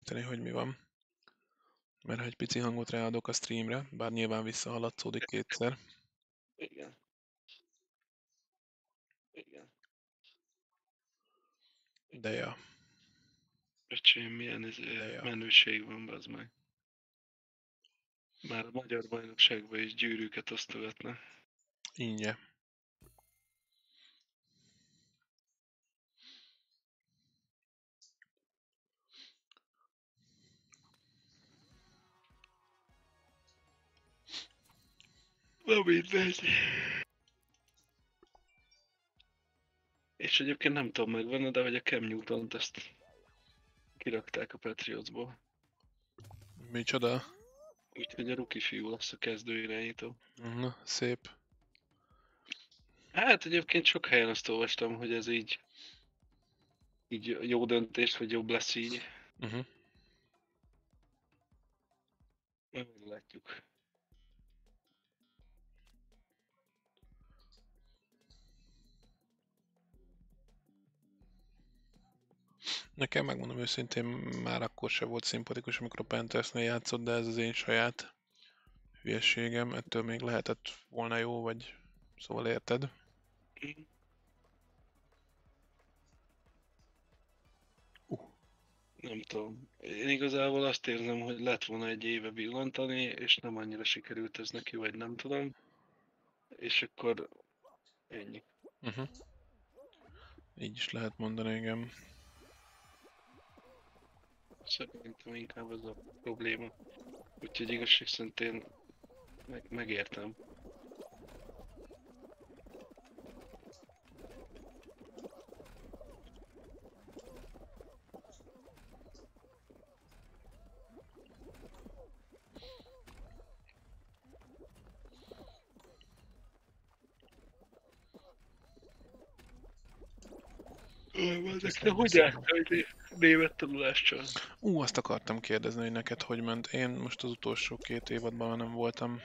erősíteni, hogy mi van. Mert ha egy pici hangot ráadok a streamre, bár nyilván visszahaladszódik kétszer. Igen. Igen. De ja. Öcsém, milyen Ja. menőség van, bazd meg. Már a magyar bajnokságban is gyűrűket osztogatnak. Ingye. Na mindegy. És egyébként nem tudom megvenni, de hogy a Cam Newton-t ezt kirakták a Patriotsból. Micsoda? Úgyhogy a rookie fiú lesz a kezdő irányító. Na, szép. Hát egyébként sok helyen azt olvastam, hogy ez így jó döntés, vagy jobb lesz így. Meglátjuk. Nekem megmondom őszintén, már akkor se volt szimpatikus, amikor a Panthersnél játszott, de ez az én saját hülyeségem. Ettől még lehetett volna jó, vagy szóval érted? Nem tudom. Én igazából azt érzem, hogy lett volna egy éve villantani, és nem annyira sikerült ez neki, vagy nem tudom. És akkor ennyi. Így is lehet mondani, igen. Szerintem inkább ez a probléma. Úgyhogy igazság szerint én megértem. Ezekre hogy álltál, hogy német tanulással? Azt akartam kérdezni, hogy neked hogy ment. Én most az utolsó 2 évadban már nem voltam.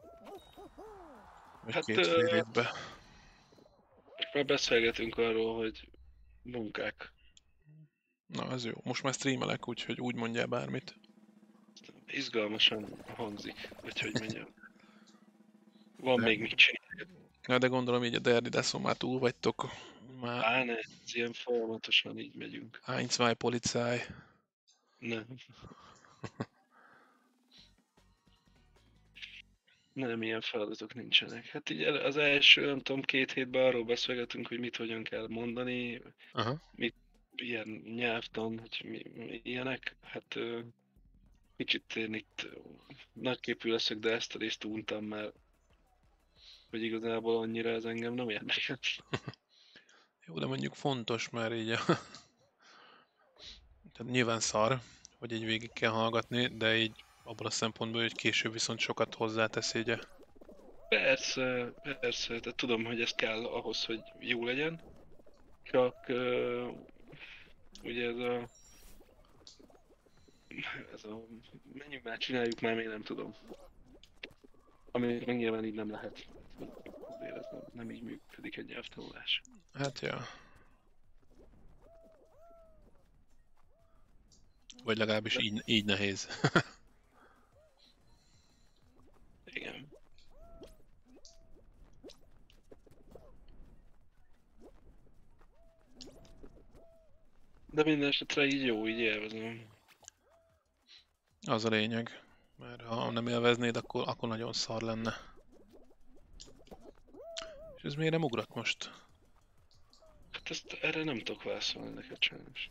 Vagy Hát, 2 fél évben. már beszélgetünk arról, hogy munkák. Na, ez jó. Most már streamelek, úgyhogy úgy mondjál bármit. Izgalmasan hangzik, vagy hogy mondjam. Van De- még mit csinálni. Ja, de gondolom így a Derdi Deszon már túl vagytok. Már Pláne, ez ilyen folyamatosan így megyünk. 1, 2 Polizei. Nem. Nem, ilyen feladatok nincsenek. Hát így az első, nem tudom, 2 hétben arról beszélgetünk, hogy mit hogyan kell mondani, Aha. ilyen nyelvtan, hogy ilyenek. Hát kicsit én itt nagyképű leszek, de ezt a részt untam, mert hogy igazából annyira ez engem nem érdekel. Jó, de mondjuk fontos, mert így tehát nyilván szar, hogy így végig kell hallgatni, de így abból a szempontból, hogy később viszont sokat hozzátesz így. Persze, persze, de tudom, hogy ez kell ahhoz, hogy jó legyen. Csak ugye ez a menjünk már, csináljuk már, még nem tudom. Ami meg nyilván így nem lehet. Azért ez nem így működik egy nyelvtanulás. Hát ja. Vagy legalábbis így nehéz. Igen. De minden esetre így jó, így élvezem. Az a lényeg. Mert ha nem élveznéd, akkor nagyon szar lenne. És ez miért nem ugrott most? Hát erre nem tudok válaszolni neked sajnos.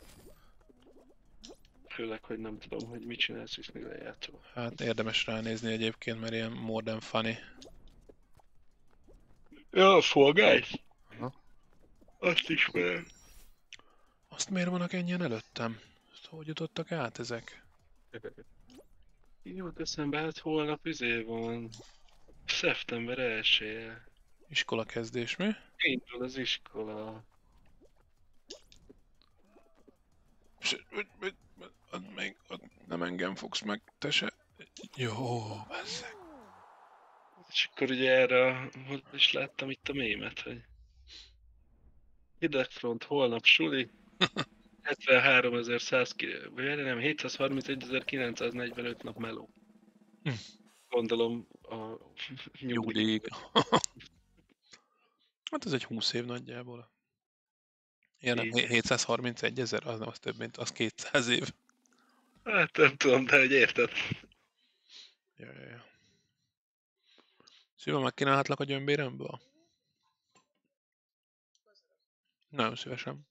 Főleg, hogy nem tudom, hogy mit csinálsz és mivel játszol. Hát érdemes ránézni egyébként, mert ilyen more than funny. Ja, Fall Guys? Aha. Azt ismerem. Azt miért vannak ennyien előttem? Azt hogy jutottak át ezek? Jut eszembe, hát holnap van. Szeptember 1-e. Iskola kezdés, mi? Indul az iskola. Ott nem engem fogsz meg, te se. Jó, bezzeg. És akkor ugye erre, hogy is láttam itt a mémet, hogy hidegfront, holnap suli. 73.100, vagy nem, 731.945 nap meló. Hm. Gondolom a nyugdíj. Nyugdíjig. Hát ez egy 20 év nagyjából. Ja nem, 731 000, az nem, az több, mint az 200 év. Hát nem tudom, de hogy érted. Ja. Szívem, megkínálhatlak a gyömbéremből? Nagyon szívesen.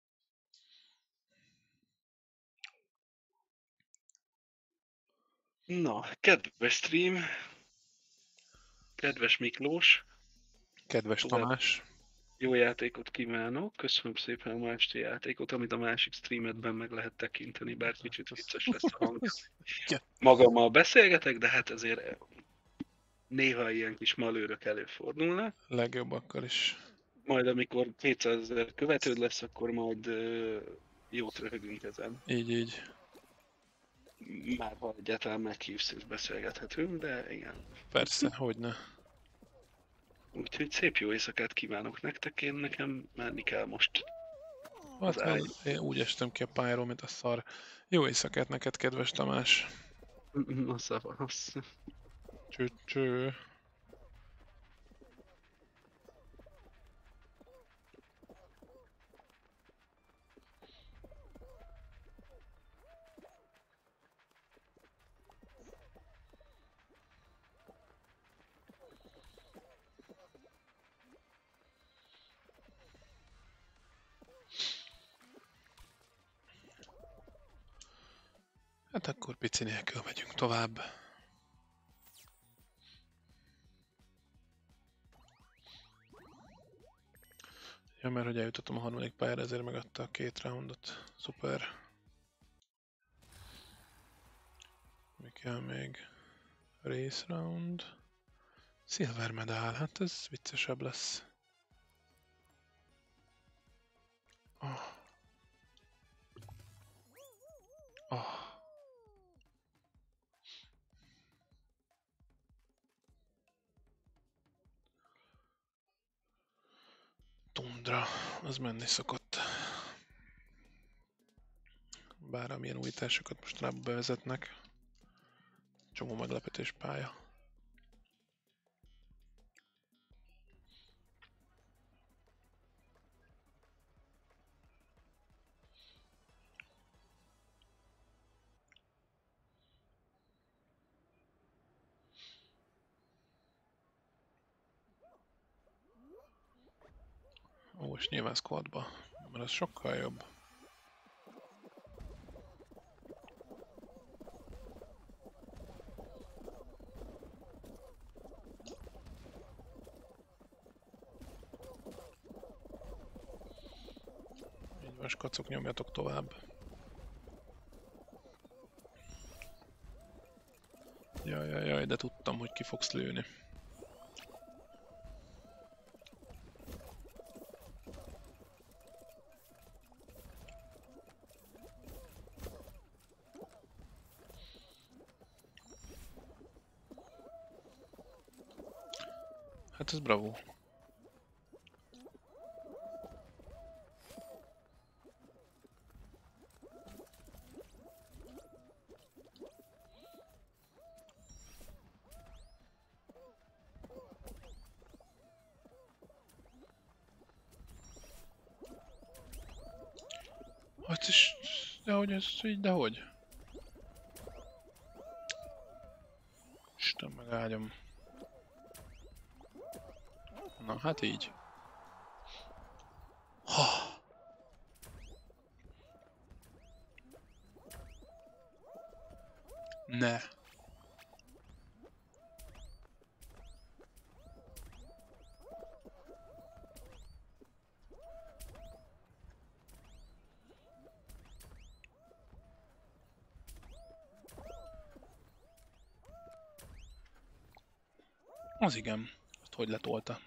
Na, kedves stream, kedves Miklós, Kedves tovább Tamás. jó játékot kívánok, köszönöm szépen a ma esti játékot, amit a másik streamedben meg lehet tekinteni, bár kicsit vicces lesz a hang. Magammal beszélgetek, de hát azért néha ilyen kis malőrök előfordulnak. Legjobbakkal is. Majd amikor 200 000 követőd lesz, akkor majd jót röhögünk ezen. Így. Már ha egyáltalán meghívsz és beszélgethetünk, de igen. Persze, hogyne. Úgyhogy szép jó éjszakát kívánok nektek, én nekem menni kell most. Hát én úgy estem ki a pályáról, mint a szar. Jó éjszakát neked, kedves Tamás. Na szavasz. Cső. Hát akkor pici nélkül megyünk tovább. Ja, mert hogy eljutottam a harmadik pályára, ezért megadta a 2 roundot. Szuper. Mi kell még? Race round. Silver medál, hát ez viccesebb lesz. Tundra, az menni szokott. Bár amilyen újításokat mostanában bevezetnek. Csomó meglepetés pálya. Ó, és nyilván squadba, mert az sokkal jobb. Így van, skacok, nyomjatok tovább. Jaj, de tudtam, hogy ki fogsz lőni. Hát ez bravo. Hát is, dehogy ez így, dehogy? Isten meg ágyam. Na, hát így. Ha. Ne. Az igen. Azt hogy letolta?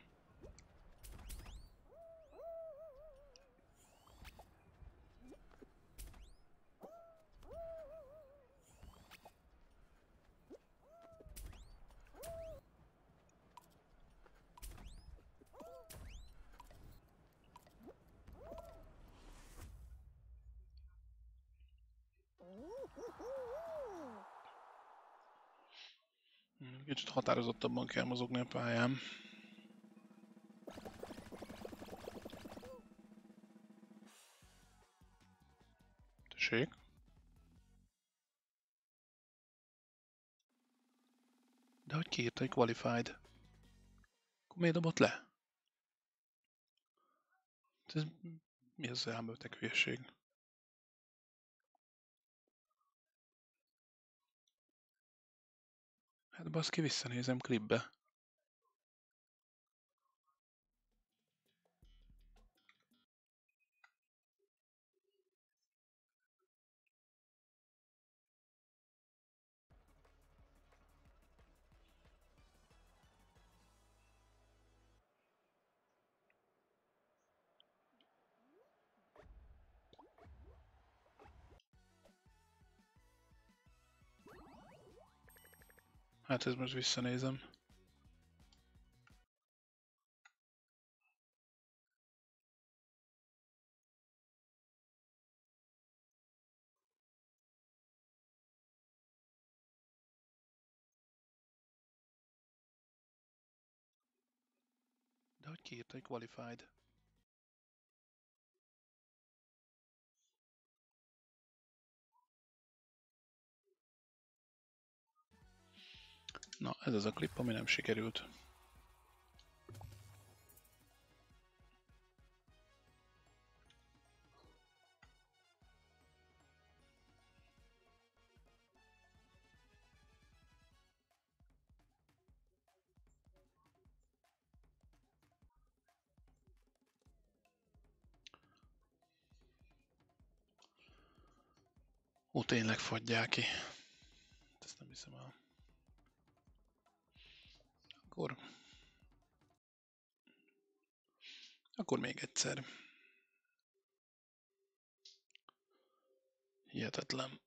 Kicsit határozottabban kell mozogni a pályán. Tessék. De hogy kiírta, hogy qualified? Akkor miért dobott le? Ez, mi az elmöltek hülyeség? Hát baszki, visszanézem klipbe. Hát ez most visszanézem. De hogy kiírta, hogy qualified? Na, ez az a klip, ami nem sikerült. Ó, tényleg fagyják ki. Ezt nem hiszem el. Akkor még egyszer. Hihetetlen.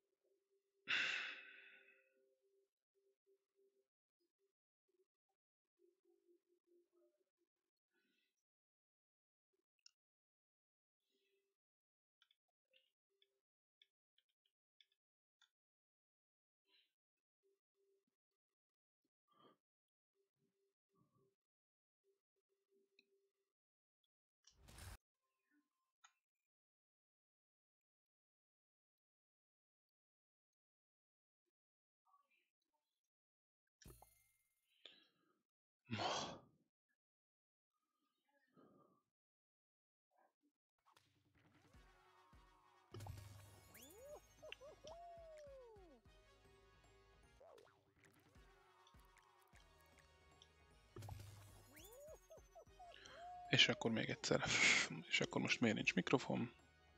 És akkor még egyszer. És akkor most miért nincs mikrofon?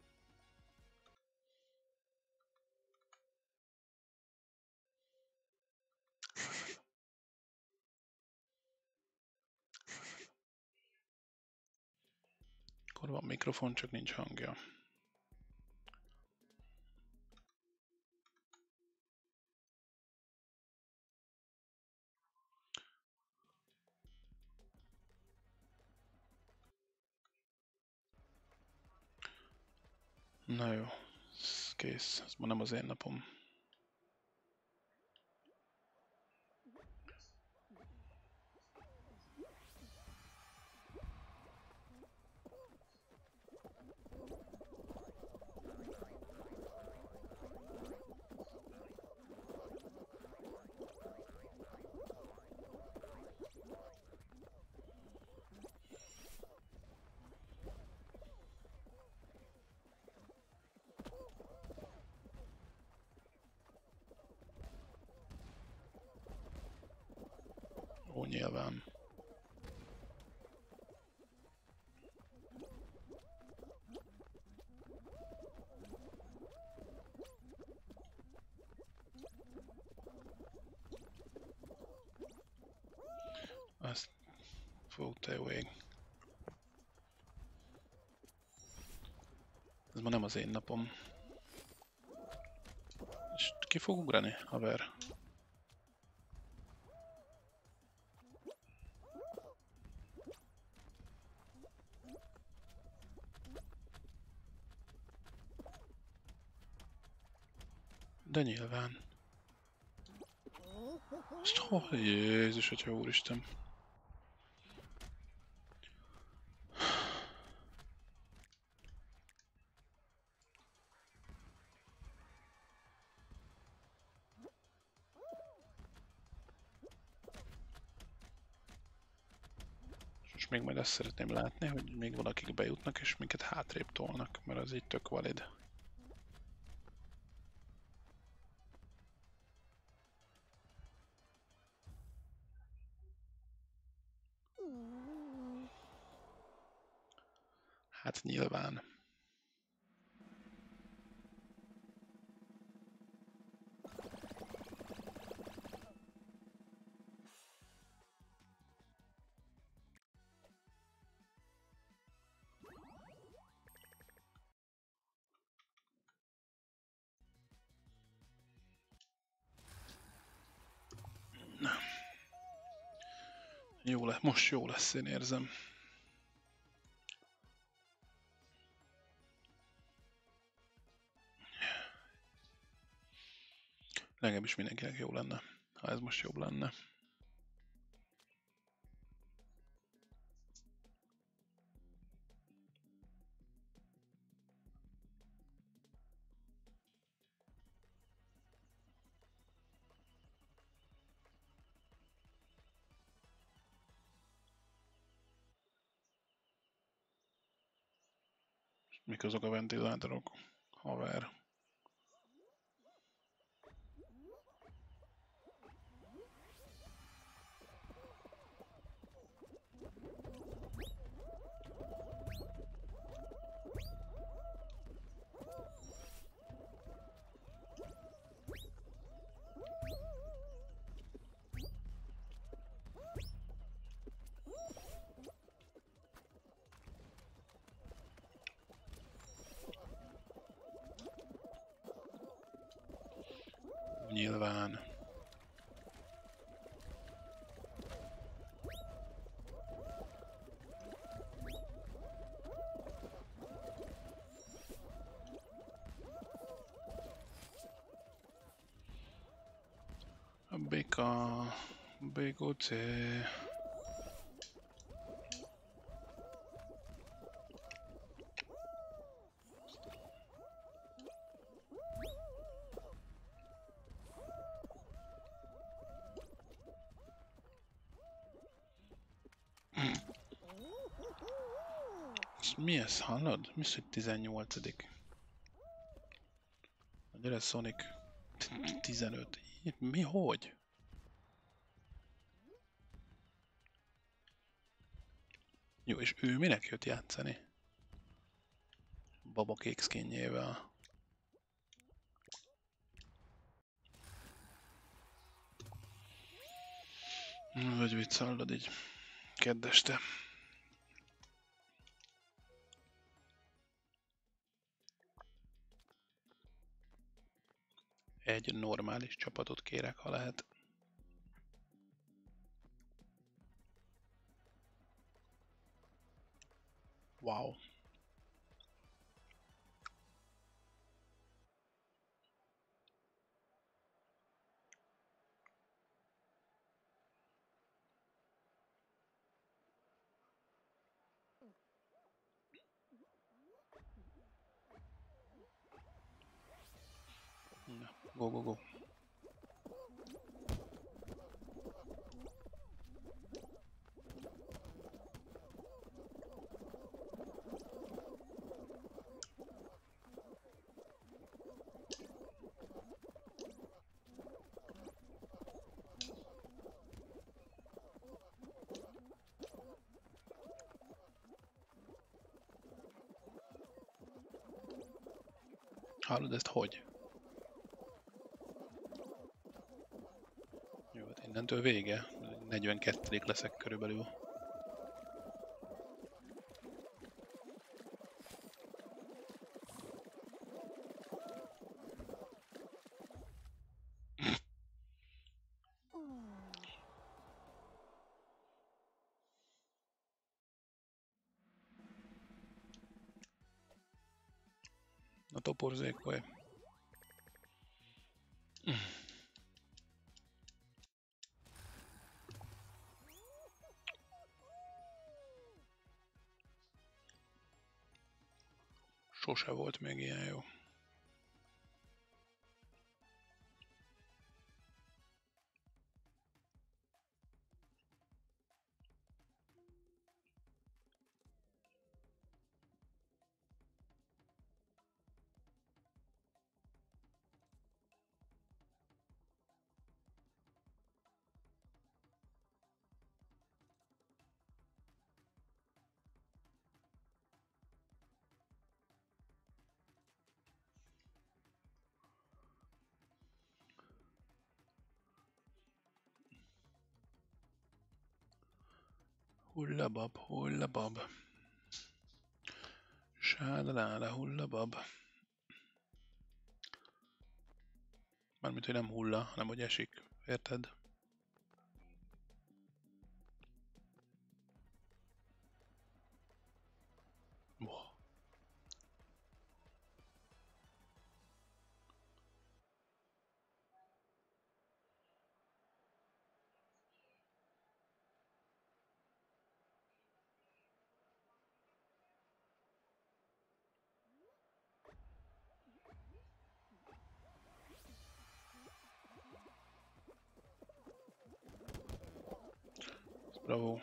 Akkor van mikrofon, csak nincs hangja. Na jó, ez kész. Ez ma nem az én napom. Ó, nyilván. Azt... Fú, te jó ég. Ez ma nem az én napom. És ki fog ugrani, haver? De nyilván. Jézus, atya úristen. És még majd azt szeretném látni, hogy még valakik bejutnak, és minket hátrébb tolnak, mert az így tök valid. Hát nyilván. Jó lesz, most jó lesz, én érzem. Nekem is mindenkinek jó lenne, ha ez most jobb lenne. Mik azok a ventilátorok? Haver. Nyilván. A béka... Békócé... Mi ez, hallod? Mi az, hogy 18. Gyere, Sonic. 15. Mi, hogy? Jó, és ő minek jött játszani? Babakék skinjével. Vagy vicc, hallod így. Kedd este. Egy normális csapatot kérek, ha lehet. Wow. Na, go, go, go. Hallod ezt hogy? Jó, hát innentől vége. 42. leszek körülbelül. A toporzékolj. Sose volt még ilyen jó. Hullabab, hullabab. Sádalála, hullabab. Mármint, hogy nem hulla, hanem hogy esik. Érted? Oh. Bravo.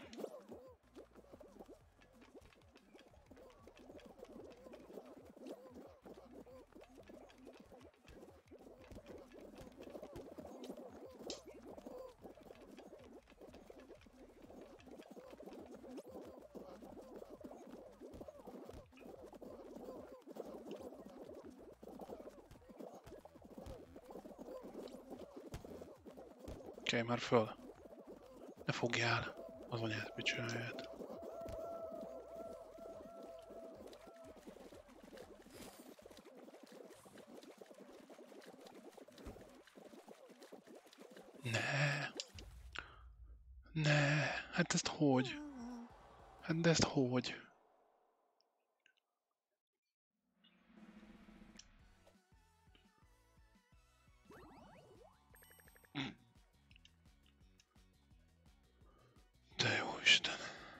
Oké, már föl. Ne fogjál. Az anyát, mit csinálját. Ne. Ne. Hát ezt hogy? Hát de ezt hogy? De jó Isten.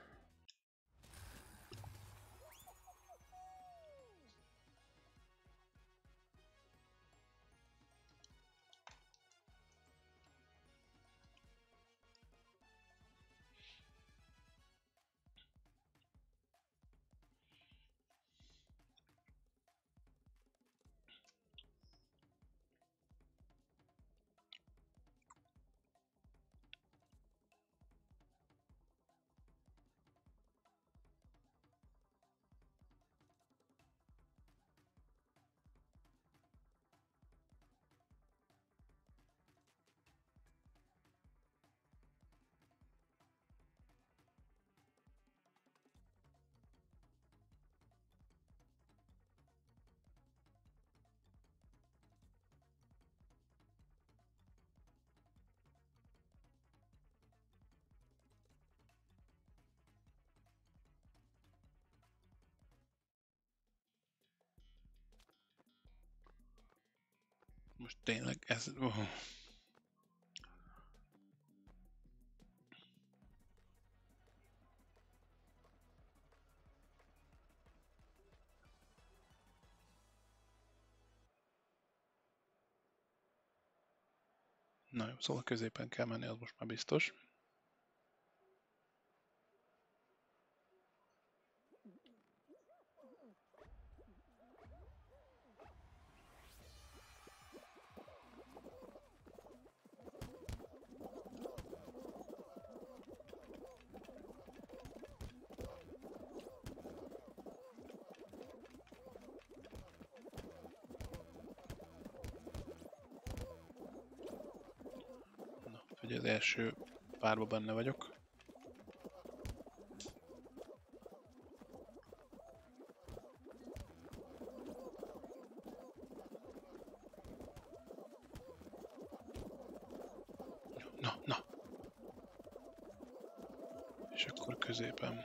Most tényleg ez... Na jó, szóval középen kell menni, az most már biztos. Na, ugye az első párba benne vagyok. Na, na. És akkor középen.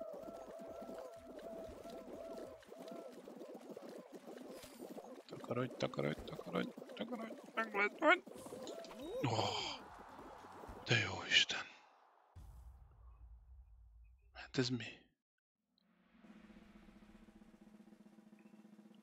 Takarodj, takarodj, takarodj, takarodj, meg lehet majd. Oh, de jó Isten. Hát ez mi?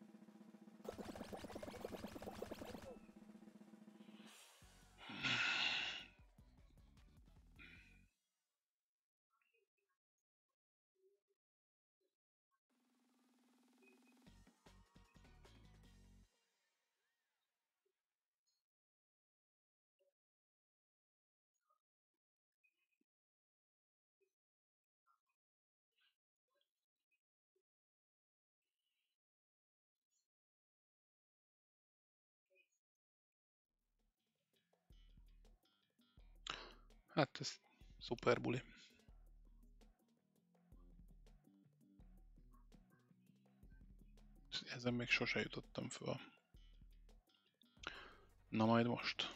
Hát ez szuper buli. Ezen még sose jutottam föl. Na majd most.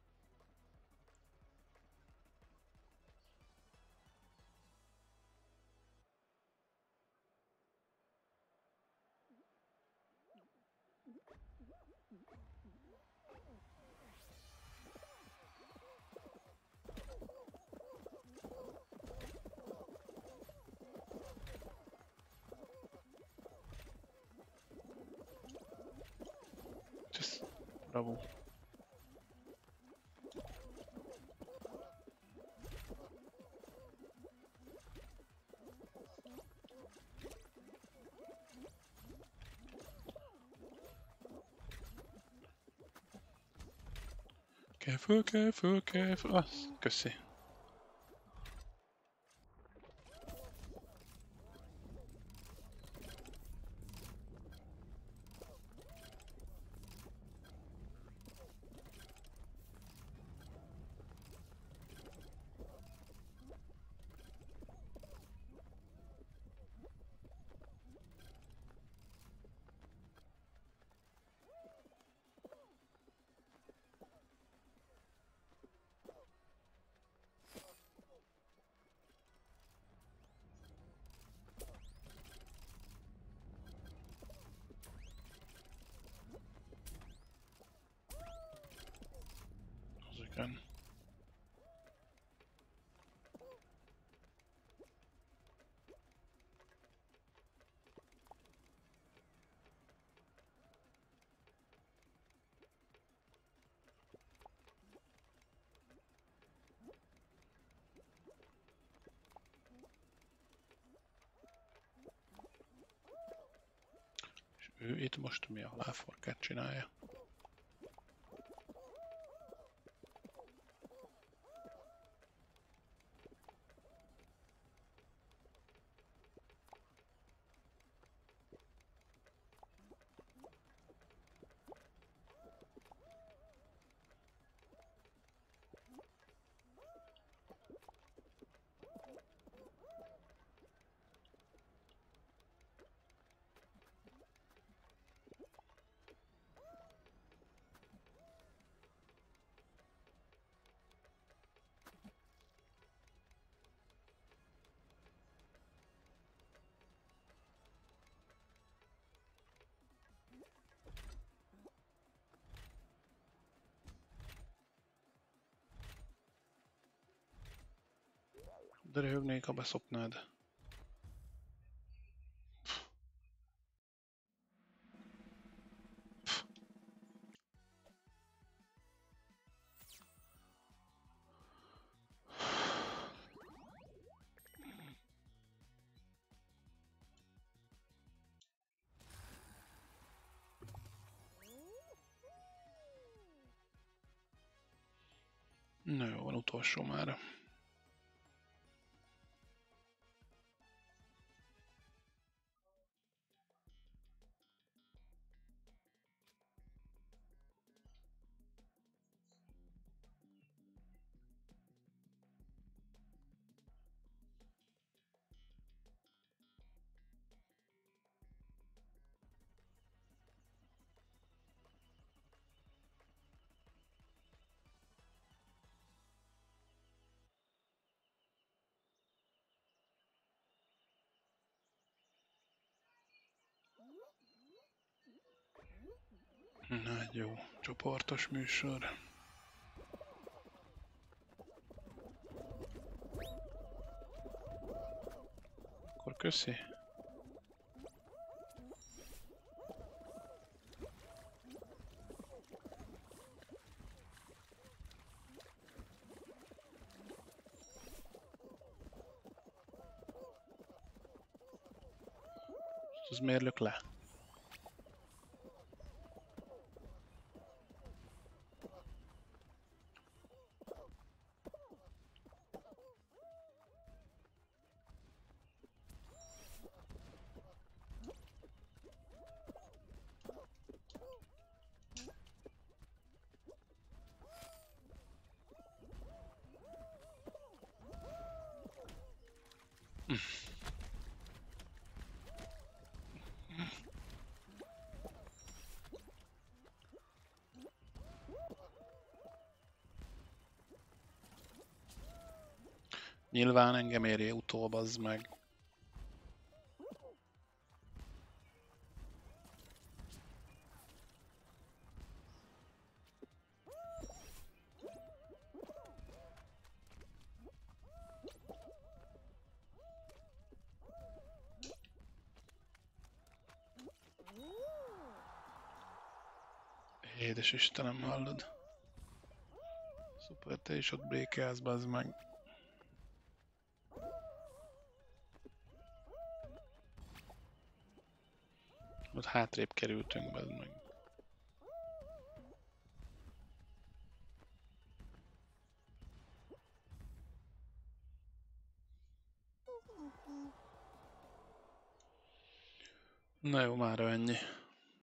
Bravo. Kell föl, kell föl, kell föl. Ah, köszi. Az igen. És ő itt most mi a láforkát csinálja? De röhögnék, ha beszopnád. Na jó, van utolsó már. Na jó, csoportos műsor. Akkor köszi. Az miért lök le? Nyilván engem érje utóbb, az meg. Édes Istenem, hallod? Szuper, te is ott brékelsz, bazd meg. Ott hátrébb kerültünk, bazd meg. Na jó, mára ennyi.